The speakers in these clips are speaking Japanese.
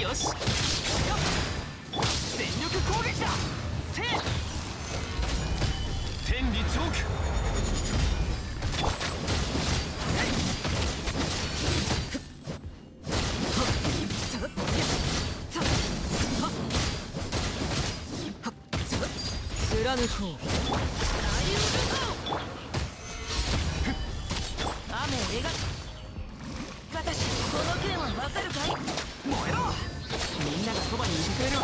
よし、全力攻撃だ。せい天理チョーク。貫こう。雨描く。私この剣はわかるかい。燃えろ。みんながそばにいてくれるわ。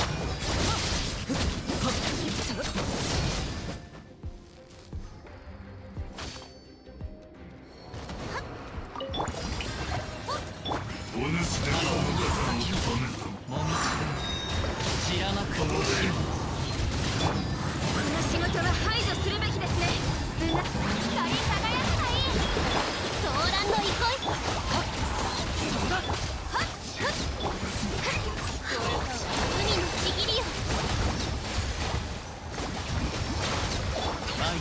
お主では物語を止めぞ。 もみちで知らなくもしも。 この仕事は排除するべきですね。光り輝くがいい。ソーランの憩い。海のちぎりよ。 愛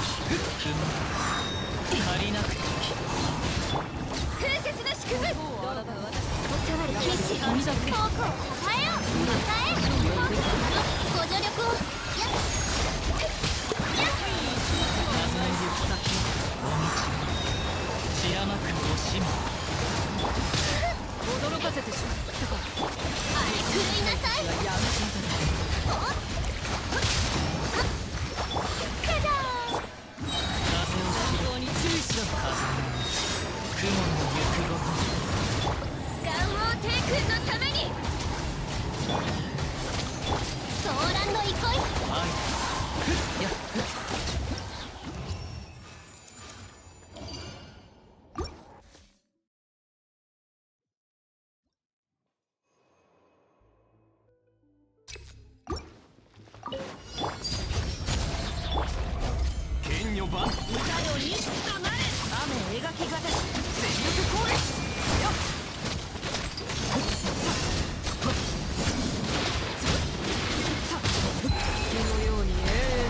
足りなくて風雪の祝福。おさわり禁止。遠くを支えよう。ご助力を。 知らなく惜しむ。驚かせてしまったか。 あれ狂いなさい。 やめていただ風を指導に注意しろ。風雲の行くごと。 元王帝君のために。ソーランの憩い。 やっ剣女版歌よにとなれ。雨描きがたし全力攻撃よっ。月のように永遠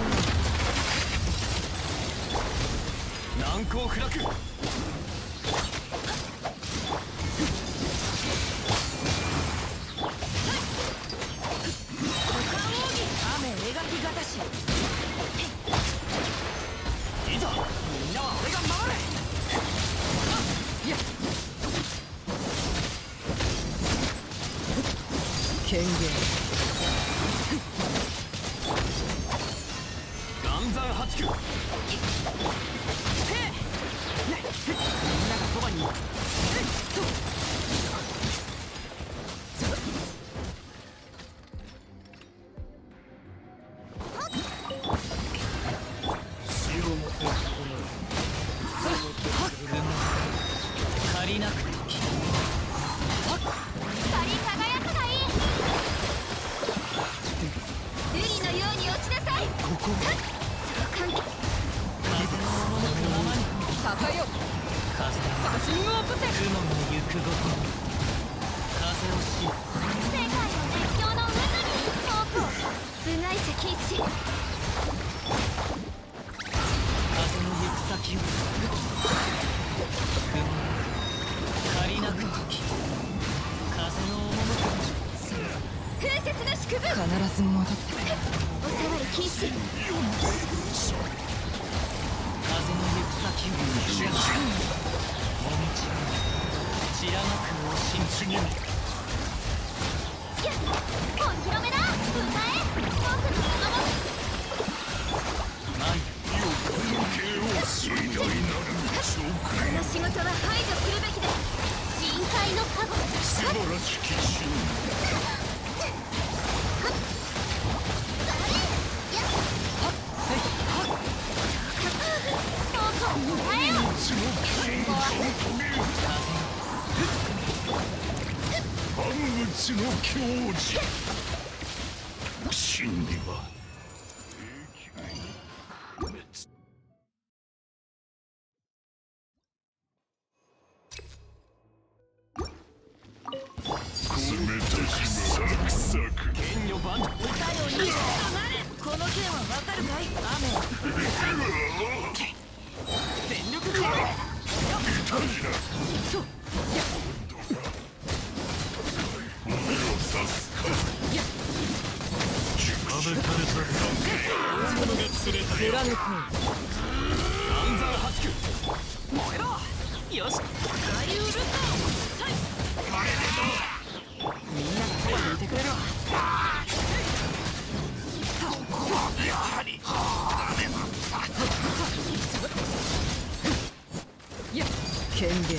に難攻不落。雨描きがたし。いざみんなは俺が守れ。いや権限岩山八九。みんながそばにいる。足りなくとき光り輝くがいい。瑠璃のように落ちなさい。 ここそう簡単。 風の赴くままに高よ。 風写真を起こせ。 雲の行くごとに風をし。 世界の熱狂の渦に遠くを部外者禁止。 風の行く先を雲足りなくとき風の赴く。 風雪の祝福。 必ず戻っておさわり禁止。 風の行く先をもみち知らなく惜しむ。 お披露目だ。歌え。僕のものも。 ない偉大なる召この仕事は排除するべきです。深海の加護。 素晴らしき神。万物の矜持。真理は冷たしサクサク。 剣女版歌よにとなれ。この剣はわかるかい。雨全力攻撃。 痛いな。目を刺す。 された貫こう。 暗算八九。 燃えろ。よし。大ウルトはい。みんながそばにいてくれるわ。 やはりダメだったいや権限。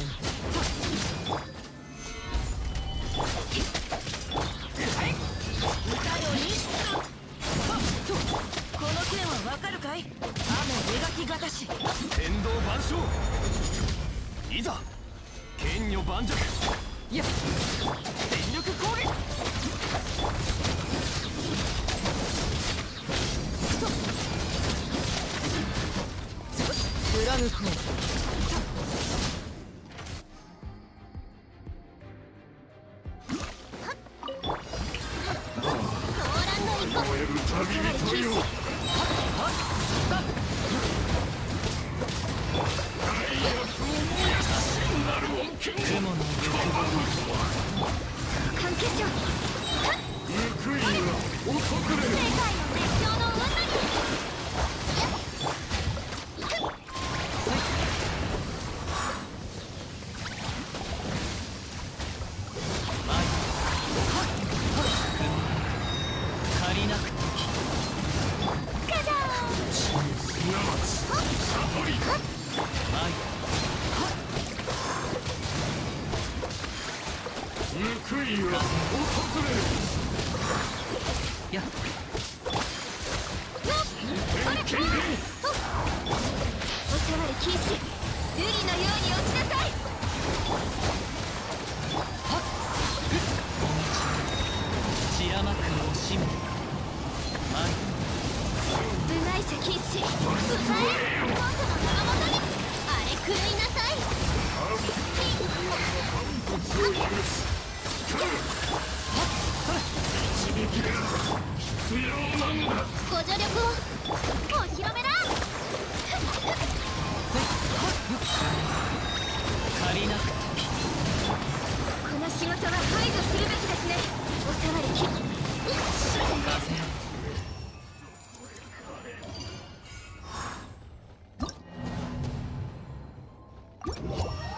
この剣はわかるかい？雨描きがたし。 天道万象。いざ剣女盤石。 いや全力攻撃。貫こう。 燃える旅人よ雲の関係者報いは遅れる世界の熱狂の女に借りなくてガジャーンすなわち悟り愛報いは訪れるや権限おさわり禁止瑠璃のように落ちなさい散らまく惜しめ愛部外者禁止歌え僕の名のもとにあれ狂いなさい導きが必要なんだご助力をお披露目だ借りなくてこの仕事は排除するべきですねおさわり禁止風